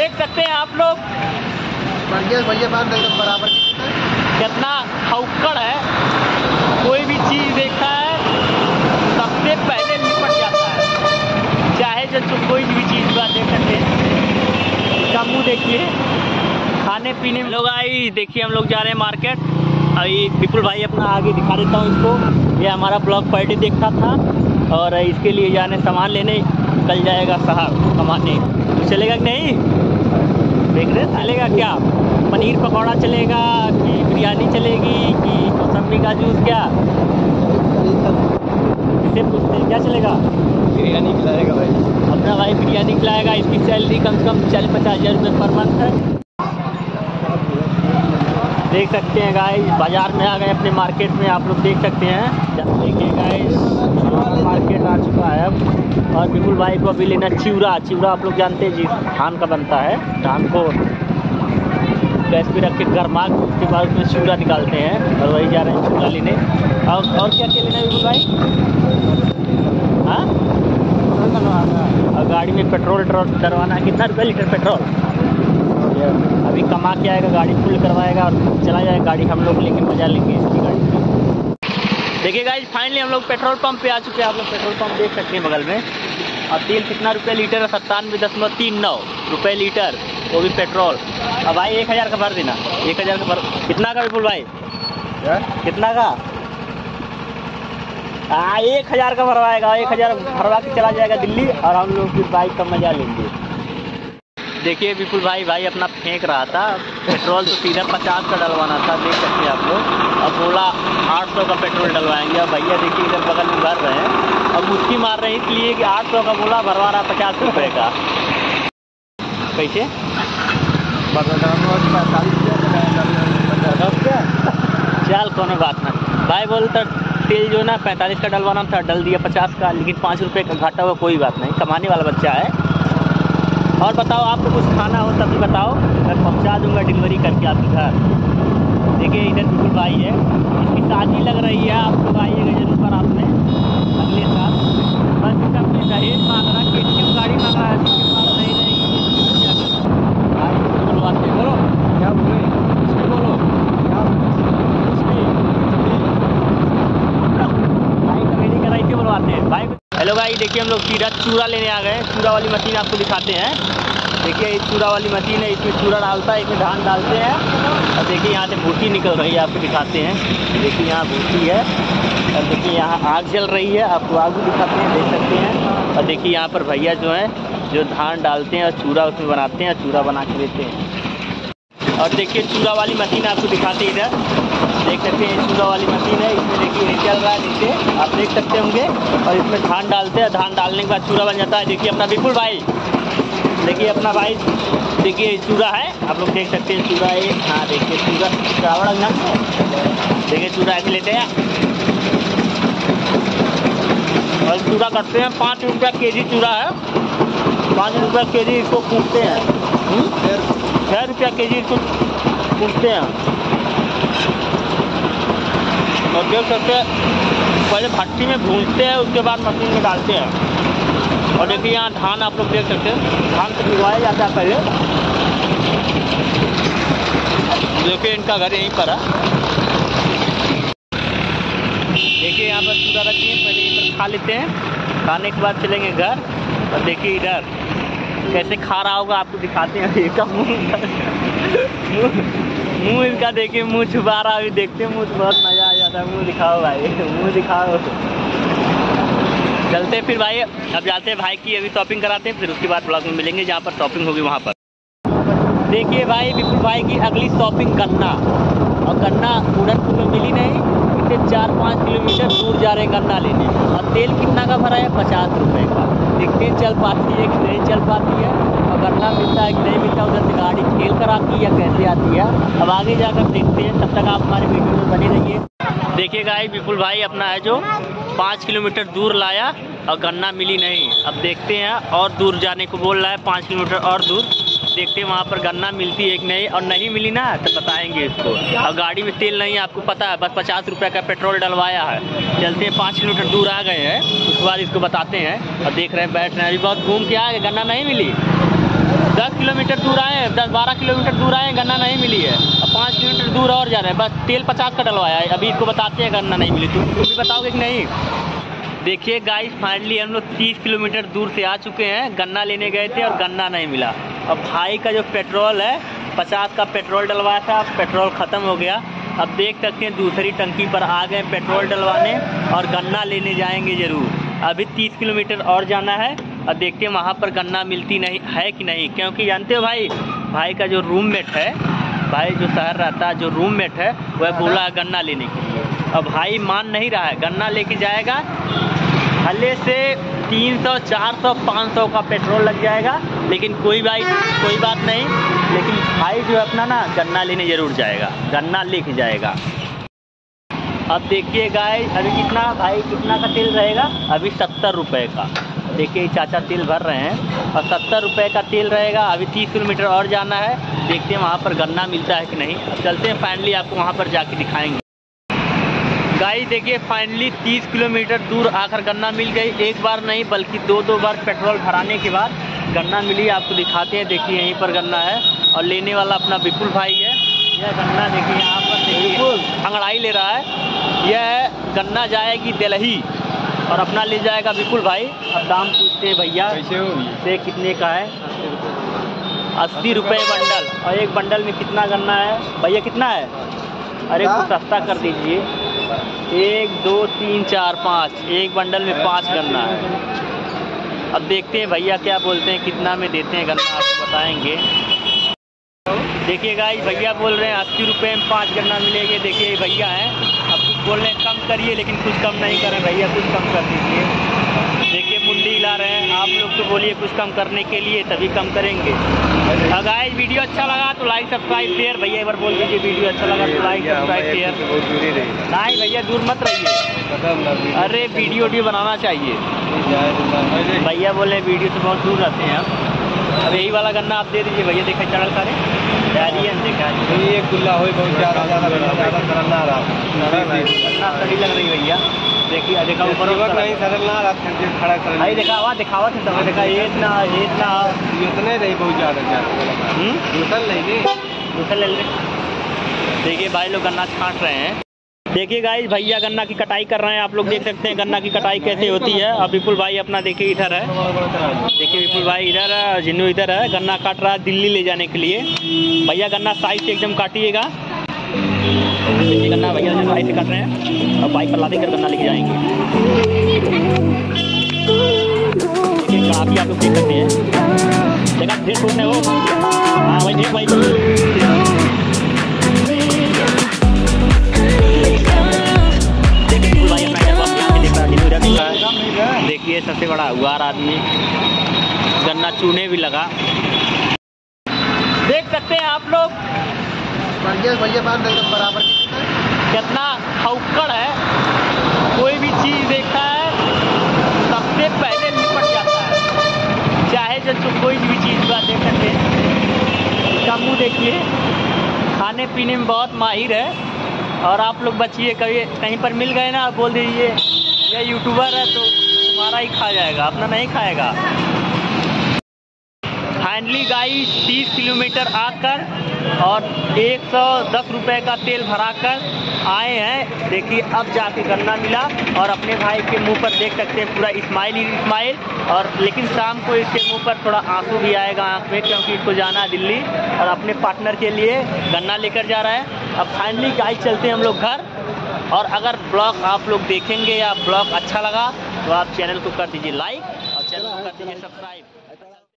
देख सकते हैं आप लोग बढ़िया बात एकदम बराबर कितना खौक्कड़ है। कोई भी चीज़ देखता है सबसे पहले निपट जाता है, चाहे जो कोई भी चीज़ बात देख सकते हैं। इसका मुँह देखिए खाने पीने में। लोग आई देखिए हम लोग जा रहे हैं मार्केट। अभी विपुल भाई अपना आगे दिखा देता हूँ इसको। ये हमारा ब्लॉग पार्टी देखता था और इसके लिए जाने सामान लेने कल जाएगा शहर कमाने। तो चलेगा कि नहीं देख रहे, चलेगा क्या? पनीर पकौड़ा चलेगा कि बिरयानी चलेगी कि मौसमी का जूस? क्या इसे पूछते हैं क्या चलेगा? बिरयानी खिलाएगा भाई, अपना भाई बिरयानी खिलाएगा। इसकी सैलरी कम से कम 40-50 हज़ार रुपये पर मंथ है। देख सकते हैं गाइस बाजार में आ गए अपने मार्केट में, आप लोग देख सकते हैं। देखिए गाइस मार्केट आ चुका है अब। और विपुल भाई को अभी लेना चिवड़ा। आप लोग जानते हैं जी धान का बनता है। धान को गैस पे रख के गरमा के उसके बाद उसमें चिवड़ा निकालते हैं और वही जा रहे हैं चिवड़ा लेने। और क्या लेना है विपुल भाई? हाँ, और गाड़ी में पेट्रोल डरवाना है। कितना रुपये लीटर पेट्रोल? अभी कमा के आएगा, गाड़ी फुल करवाएगा और चला जाएगा गाड़ी। हम लोग लेके मजा लेंगे इसकी गाड़ी। देखिए गाइस फाइनली हम लोग पेट्रोल पंप पे आ चुके हैं। आप लोग पेट्रोल पंप देख सकते हैं बगल में। और तेल कितना रुपये लीटर है? 97.39 रुपये लीटर, वो भी पेट्रोल। अब भाई 1000 का भर देना। 1000 का भर कितना का विपुल भाई? कितना का? 1000 का भरवाएगा। 1000 भरवा के चला जाएगा दिल्ली और हम लोग फिर बाइक का मजा लेंगे। देखिए विपुल भाई अपना फेंक रहा था पेट्रोल, तो सीधा 50 का डलवाना था। देख सकते हैं आप लोग। अब बोला 800 का पेट्रोल डलवाएंगे। अब भैया देखिए इधर बगल में भर रहे हैं। अब मुस्की मार रहे हैं इसलिए कि 800 का बोला, भरवा रहा 50 रुपये का। कैसे? 45 चल कोनो बात ना भाई। बोलता तेल जो है ना 45 का डलवाना था, डल दिया 50 का, लेकिन 5 रुपये का घाटा हुआ। कोई बात नहीं, कमाने वाला बच्चा है। और बताओ आपको कुछ खाना हो तभी बताओ, मैं पहुंचा दूंगा डिलीवरी करके आपके घर। देखिए इधर विपुल भाई है, इसकी शादी लग रही है। आप लोग आइएगा जरूर बारात में अगले साल। बस इसका अपनी दहेज मांग रहा है, केटीएम गाड़ी मांग रहा है। इसके पास नहीं रहेगी भाई बुलवाते। बोलो क्या बोले? उसमें बोलो क्या भाई कमेडी कराई के बुलवाते हैं भाई। हेलो भाई देखिए हम लोग सीधा चूड़ा लेने आ गए हैं। चूड़ा वाली मशीन आपको दिखाते हैं। देखिए ये चूड़ा वाली मशीन है, इसमें चूड़ा डालता है, इसमें धान डालते हैं। और देखिए यहाँ से भूसी निकल रही है, आपको दिखाते हैं। देखिए यहाँ भूसी है और देखिए यहाँ आग जल रही है, आपको आग भी दिखाते हैं, देख सकते हैं। और देखिए यहाँ पर भैया जो है जो धान डालते हैं और चूड़ा उसमें बनाते हैं, चूड़ा बना के देते हैं। और देखिए चूड़ा वाली मशीन आपको दिखाते हैं। इधर देख सकते हैं चूड़ा वाली मशीन है, इसमें देखिए ये चल रहा है नीचे, आप देख सकते होंगे। और इसमें धान डालते हैं, धान डालने के बाद चूड़ा बन जाता है। देखिए अपना विपुल भाई, देखिए अपना भाई, देखिए चूड़ा है, आप लोग देख सकते हैं चूड़ा है। हाँ देखिए चूड़ा चावड़ा ना, देखिए चूड़ा ऐसे लेते हैं और चूड़ा करते हैं। 5 रुपया केजी चूड़ा है, 5 रुपया केजी इसको कूटते हैं। 6 रुपया केजी इसको कूटते हैं। और देख सकते हैं पहले भट्टी में भूनते हैं, उसके बाद मशीन में डालते हैं। और देखिए यहाँ धान आप लोग देख सकते हैं, धान को भिगवाया जाता है पहले। देखिए इनका घर यहीं पर है। देखिए यहाँ पर चूड़ा रखी है, पहले यहीं पर खा लेते हैं, खाने के बाद चलेंगे घर। और देखिए इधर कैसे खा रहा होगा आपको दिखाते हैं। इसका मुँह इसका देखिए, मुँह छुपा रहा है। अभी देखते हैं मुँह तो बहुत मज़ा आ जाता है। मुँह दिखाओ भाई, मुँह दिखाओ। चलते हैं फिर भाई, अब जाते हैं भाई की अभी शॉपिंग कराते हैं, फिर उसके बाद ब्लॉग में मिलेंगे जहाँ पर शॉपिंग होगी वहाँ पर। देखिए भाई विपुल भाई की अगली शॉपिंग गन्ना। और गन्ना पूरनपुर में मिली नहीं, इसे 4-5 किलोमीटर दूर जा रहे हैं गन्ना लेने। और तेल कितना का भरा है? 50 रुपये का। देखते हैं चल पाती है कि नहीं चल पाती है, और गन्ना मिलता है कि नहीं मिलता। उधर से गाड़ी खेल कर आती है या कैसे आती है, अब आगे जाकर देखते हैं। तब तक आप हमारे वीडियो में बने रहिए। देखिए गाइस विपुल भाई अपना है जो 5 किलोमीटर दूर लाया और गन्ना मिली नहीं। अब देखते हैं और दूर जाने को बोल रहा है, 5 किलोमीटर और दूर। देखते हैं वहाँ पर गन्ना मिलती है कि नहीं, और नहीं मिली ना तो बताएंगे इसको। और गाड़ी में तेल नहीं है आपको पता है, बस 50 रुपये का पेट्रोल डलवाया है। चलते हैं 5 किलोमीटर दूर आ गए हैं, उसके बाद इसको बताते हैं। और देख रहे हैं बैठ रहे हैं, अभी बहुत घूम के आ गए, गन्ना नहीं मिली। 10 किलोमीटर दूर आए, 10-12 किलोमीटर दूर आए, गन्ना नहीं मिली है। अब 5 किलोमीटर दूर और जा रहे हैं, बस तेल 50 का डलवाया है। अभी इसको बताते हैं गन्ना नहीं मिली, तुम भी बताओगे कि नहीं। देखिए गाइस, फाइनली हम लोग 30 किलोमीटर दूर से आ चुके हैं। गन्ना लेने गए थे और गन्ना नहीं मिला। अब भाई का जो पेट्रोल है, 50 का पेट्रोल डलवाया था, पेट्रोल ख़त्म हो गया। अब देख सकते हैं दूसरी टंकी पर आ गए पेट्रोल डलवाने और गन्ना लेने जाएंगे ज़रूर। अभी 30 किलोमीटर और जाना है और देखते हैं वहाँ पर गन्ना मिलती नहीं है कि नहीं। क्योंकि जानते हो भाई का जो रूममेट है, भाई जो शहर रहता है, जो रूममेट है, वह बोला गन्ना लेने के लिए। अब भाई मान नहीं रहा है, गन्ना लेके जाएगा, भले से 300, 400, 500 का पेट्रोल लग जाएगा, लेकिन कोई बात नहीं। लेकिन भाई जो अपना ना गन्ना लेने ज़रूर जाएगा, गन्ना लेके जाएगा। अब देखिए गाइस, अभी कितना का तेल रहेगा? अभी 70 रुपये का। देखिए चाचा तेल भर रहे हैं और 70 रुपये का तेल रहेगा। अभी 30 किलोमीटर और जाना है, देखते हैं वहाँ पर गन्ना मिलता है कि नहीं। अब चलते हैं, फाइनली आपको वहाँ पर जाके दिखाएंगे। गाइस देखिए, फाइनली 30 किलोमीटर दूर आकर गन्ना मिल गई। एक बार नहीं बल्कि 2 बार पेट्रोल भराने के बाद गन्ना मिली। आपको दिखाते हैं, देखिए यहीं पर गन्ना है और लेने वाला अपना विपुल भाई है। यह गन्ना देखिए यहाँ पर, देखिए अंगड़ाई ले रहा है। यह गन्ना जाएगी दिल्ली और अपना ले जाएगा विपुल भाई। अब दाम पूछते हैं भैया से, कितने का है? 80 रुपये बंडल। और एक बंडल में कितना गन्ना है भैया, कितना है? अरे कुछ सस्ता कर दीजिए। 1 2 3 4 5, एक बंडल में 5 गन्ना है। अब देखते हैं भैया क्या बोलते हैं, कितना में देते हैं गन्ना, आपको बताएंगे। देखिए गाइस, भैया बोल रहे हैं 80 रुपये में 5 गन्ना मिलेंगे। देखिए भैया हैं, अब कुछ बोल रहे हैं कम करिए, लेकिन कुछ कम नहीं कर रहे भैया, कुछ कम कर दीजिए। देखिए मुंडी हिला रहे हैं। आप लोग तो बोलिए कुछ कम करने के लिए, तभी कम करेंगे। गाइस वीडियो अच्छा लगा तो लाइक सब्सक्राइब शेयर। भैया एक बार बोल दीजिए, वीडियो अच्छा लगा तो लाइक सब्सक्राइब शेयर। नहीं भैया दूर मत रहिए, अरे वीडियो बनाना चाहिए। भैया बोले वीडियो से बहुत दूर रहते हैं हम। अब यही वाला गन्ना आप दे दीजिए भैया। देखा चढ़ल करे देखा ये खुला हो बहुत ज़्यादा गन्ना सही लग रही भैया। देखिए देखा ऊपर नहीं सरलना खड़ा कर भाई, दिखावा थे तब देखा। ये इतना उतने नहीं, बहुत ज़्यादा दूसर नहीं, दूसरा ले ले। देखिए भाई लोग गन्ना छांट रहे हैं। देखिए गाइस, भैया गन्ना की कटाई कर रहे हैं। आप लोग देख सकते हैं गन्ना की कटाई कैसे होती है। अब विपुल भाई अपना देखिए इधर है, देखिए विपुल भाई इधर है, जिन्नू इधर है। गन्ना काट रहा है दिल्ली ले जाने के लिए। भैया गन्ना साइज से एकदम काटिएगा। देखिए गन्ना भैया साइज से काट रहे हैं और बाइक पर लादे कर गन्ना लेके जाएंगे। देखिए काफ़ी आप लोग देख सकते हैं, देखा ढेर छोड़ने हो। हाँ भाई देख भाई, देखिए सबसे बड़ा हुआर आदमी, गन्ना चूने भी लगा। देख सकते हैं आप लोग बराबर कितना खौक्कड़ है। कोई भी चीज़ देखता है सबसे पहले निपट जाता है, चाहे जो कोई भी चीज़ का। देख सकते हैं इसका मुँह देखिए, खाने पीने में बहुत माहिर है। और आप लोग बचिए, कभी कहीं पर मिल गए ना, बोल दीजिए ये यूट्यूबर है तो तुम्हारा ही खा जाएगा, अपना नहीं खाएगा। फाइनली गाइस 30 किलोमीटर आकर और 110 रुपये का तेल भराकर आए हैं। देखिए अब जाके गन्ना मिला और अपने भाई के मुंह पर देख सकते हैं पूरा स्माइल ही स्माइल। और लेकिन शाम को इसके मुंह पर थोड़ा आंसू भी आएगा आँख में, क्योंकि इसको जाना है दिल्ली और अपने पार्टनर के लिए गन्ना लेकर जा रहा है। अब फाइनली गाइस चलते हैं हम लोग घर। और अगर ब्लॉग आप लोग देखेंगे या ब्लॉग अच्छा लगा तो आप चैनल को कर दीजिए लाइक और चैनल को कर दीजिए सब्सक्राइब।